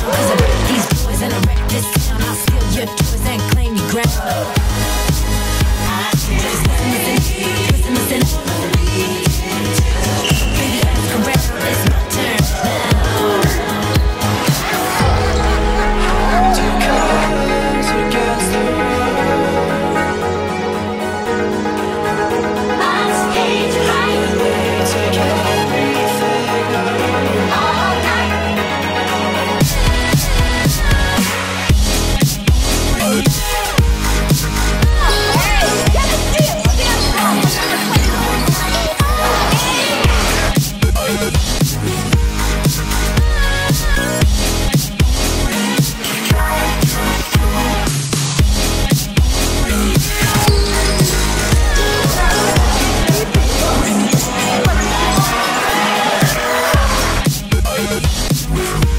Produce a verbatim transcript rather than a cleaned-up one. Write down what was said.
Cause I break these boys and I wreck this town. I'll steal your toys and claim your ground. Just listen, listen, listen, listen. Baby, ask around, it's my turn now. Two colors against the We'll be right back.